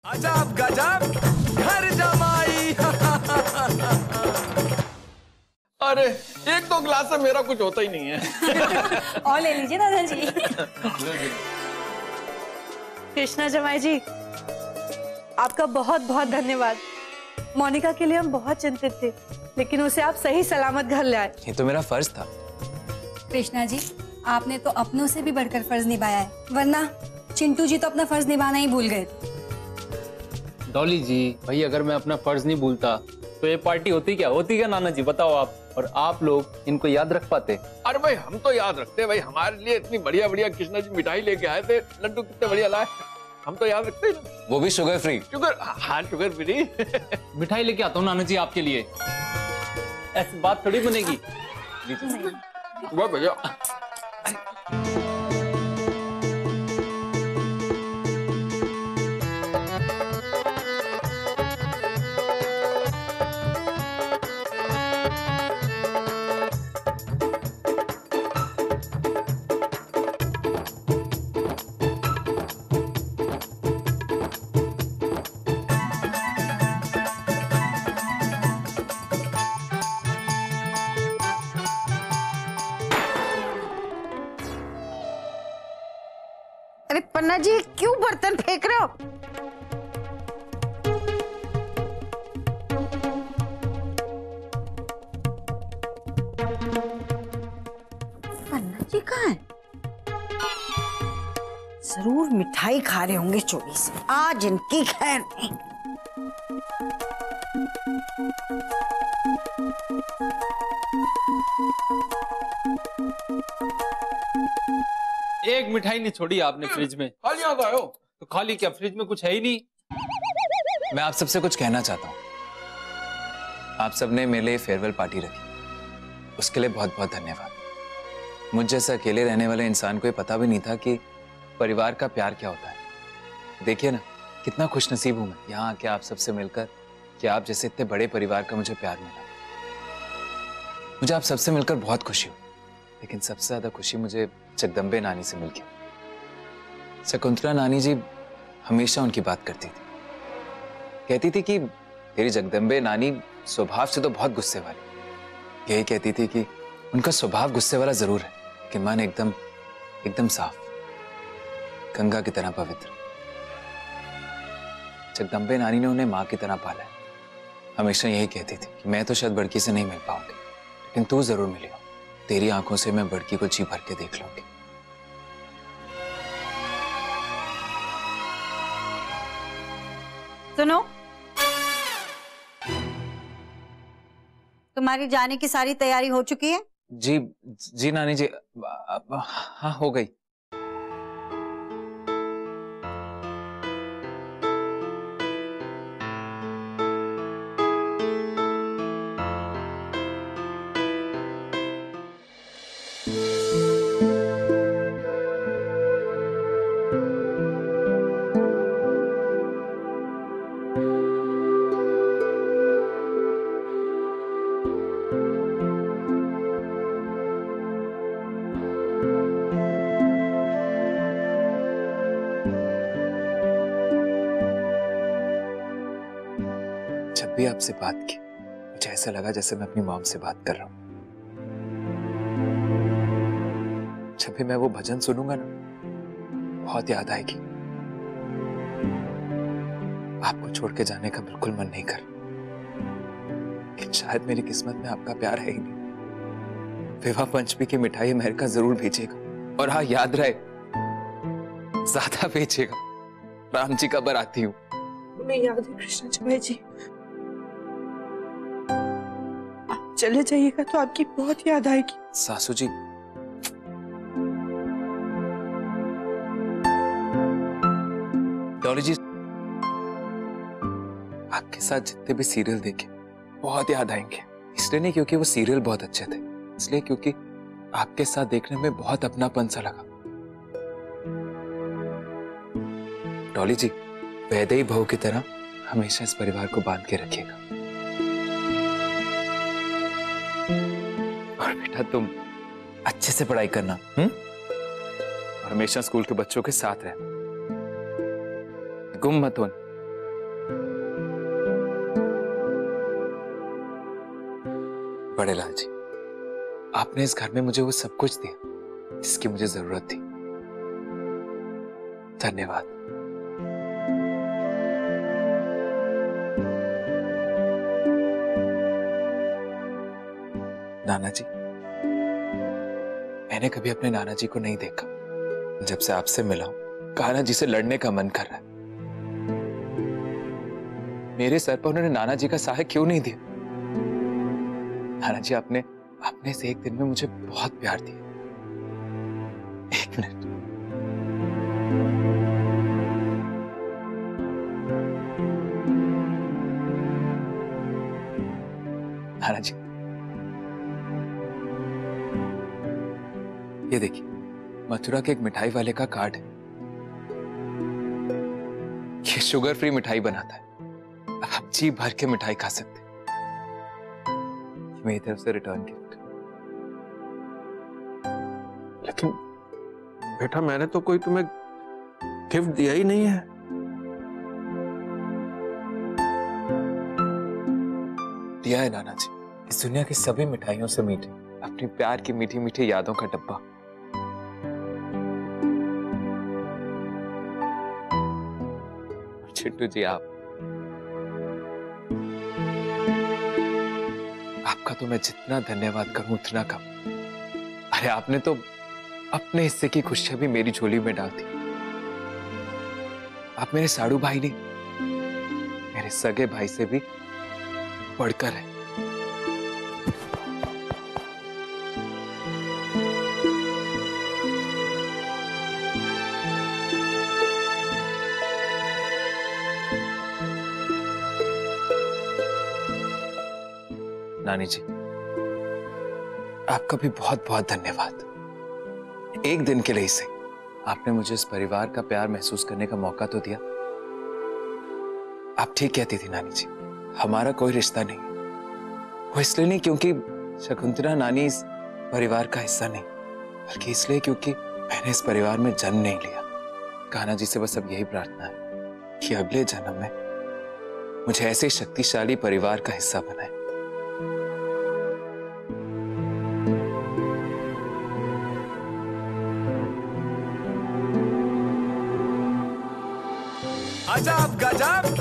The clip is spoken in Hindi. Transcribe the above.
अजब गजब घर जमाई। अरे एक दो ग्लास से मेरा कुछ होता ही नहीं है। और ले लीजिए दादाजी। कृष्णा जमाई जी, आपका बहुत बहुत धन्यवाद। मोनिका के लिए हम बहुत चिंतित थे, लेकिन उसे आप सही सलामत घर ले आए। ये तो मेरा फर्ज था। कृष्णा जी, आपने तो अपनों से भी बढ़कर फर्ज निभाया है, वरना चिंटू जी तो अपना फर्ज निभाना ही भूल गए। डॉली जी, भाई अगर मैं अपना फर्ज नहीं भूलता तो ये पार्टी होती क्या नाना जी, बताओ आप। और आप लोग इनको याद रख पाते? अरे भाई हम तो याद रखते भाई, हमारे लिए इतनी बढ़िया बढ़िया कृष्णा जी मिठाई लेके आए थे, लड्डू कितने बढ़िया लाए, हम तो याद रखते हैं। वो भी शुगर फ्री। शुगर, हाँ शुगर फ्री। मिठाई लेके आता हूँ नाना जी आपके लिए। ऐसी बात थोड़ी बनेगी। वाह भैया। अरे पन्ना जी, क्यों बर्तन फेंक रहे हो? पन्ना जी कहाँ है? जरूर मिठाई खा रहे होंगे चोरी से, आज इनकी खैर नहीं। एक मिठाई नहीं छोड़ी आपने फ्रिज में। खाली आ गए हो? तो खाली क्या, फ्रिज में कुछ है ही नहीं। मैं आप सबसे कुछ कहना चाहता हूँ। आप सबने मेरे लिए फेयरवेल पार्टी रखी, उसके लिए बहुत बहुत धन्यवाद। मुझ जैसे अकेले रहने वाले इंसान को ये पता भी नहीं था कि परिवार का प्यार क्या होता है। देखिए ना, कितना खुशनसीब हूं मैं यहाँ आके आप सबसे मिलकर, कि आप जैसे इतने बड़े परिवार का मुझे प्यार मिला। मुझे आप सबसे मिलकर बहुत खुशी हुई, लेकिन सबसे ज्यादा खुशी मुझे जगदम्बे नानी से मिलके। शकुंतला नानी जी हमेशा उनकी बात करती थी, कहती थी कि तेरी जगदम्बे नानी स्वभाव से तो बहुत गुस्से वाली। यही कहती थी कि उनका स्वभाव गुस्से वाला जरूर है, लेकिन मन एकदम एकदम साफ, गंगा की तरह पवित्र। जगदम्बे नानी ने उन्हें माँ की तरह पाला है। हमेशा यही कहती थी कि मैं तो शायद बड़की से नहीं मिल पाऊंगी, लेकिन तू जरूर मिलेगा। तेरी आंखों से मैं बड़की को जी भर के देख लूंगी। सुनो, तुम्हारी जाने की सारी तैयारी हो चुकी है? जी जी नानी जी, हाँ हो गई। जब भी आपसे बात की, मुझे ऐसा लगा जैसे मैं अपनी मॉम से बात कर रहा हूं। जब भी मैं वो भजन सुनूंगा ना, बहुत याद आएगी। आपको छोड़ के जाने का बिल्कुल मन नहीं कर, लेकिन शायद मेरी किस्मत में आपका प्यार है ही नहीं। विवाह पंचमी की मिठाई अमेरिका जरूर भेजेगा, और हाँ याद रहे, ज्यादा भेजेगा। राम जी का बराती हूँ। मैं याद है कृष्णा जमाई जी, आप चले जाइएगा तो आपकी बहुत याद आएगी। सासू जी, डॉली जी, आपके साथ जितने भी सीरियल देखे बहुत याद आएंगे। इसलिए नहीं क्योंकि वो सीरियल बहुत अच्छे थे, इसलिए क्योंकि आपके साथ देखने में बहुत अपनापन सा लगा। डॉली जी, वैदेही बहू की तरह हमेशा इस परिवार को बांध के रखिएगा। और बेटा तुम अच्छे से पढ़ाई करना, और हमेशा स्कूल के बच्चों के साथ रहना, गुम मत होना। बड़े लाल जी, आपने इस घर में मुझे वो सब कुछ दिया जिसकी मुझे जरूरत थी। धन्यवाद। नाना जी, मैंने कभी अपने नाना जी को नहीं देखा। जब से आपसे मिला हूं, कान्हा जी से लड़ने का मन कर रहा है। मेरे सर पर उन्होंने नाना जी का सहाय क्यों नहीं दिया? नाना जी, आपने इस एक दिन में मुझे बहुत प्यार दिया। एक मिनट। नाना जी, ये देखिए, मथुरा के एक मिठाई वाले का कार्ड है। ये शुगर फ्री मिठाई बनाता है। आप जी भर के मिठाई खा सकते हैं। मेरी तरफ से रिटर्न गिफ्ट। लेकिन बेटा, मैंने तो कोई तुम्हें गिफ्ट दिया ही नहीं है। दिया है नाना जी, इस दुनिया की सभी मिठाइयों से मीठी, अपनी प्यार की मीठी मीठी यादों का डब्बा। चिट्टू जी, आपका तो मैं जितना धन्यवाद करूं उतना कम। अरे, आपने तो अपने हिस्से की खुशियां भी मेरी झोली में डाल दी। आप मेरे साड़ू भाई नहीं, मेरे सगे भाई से भी बढ़कर है। नानी जी, आपका भी बहुत बहुत धन्यवाद। एक दिन के लिए ही सही, आपने मुझे इस परिवार का प्यार महसूस करने का मौका तो दिया। आप ठीक कहती थी नानी जी, हमारा कोई रिश्ता नहीं। वो इसलिए नहीं क्योंकि शकुंतला नानी इस परिवार का हिस्सा नहीं, बल्कि इसलिए क्योंकि मैंने इस परिवार में जन्म नहीं लिया। कान्हा जी से बस अब यही प्रार्थना है कि अगले जन्म में मुझे ऐसे शक्तिशाली परिवार का हिस्सा बनाए। अजब गजब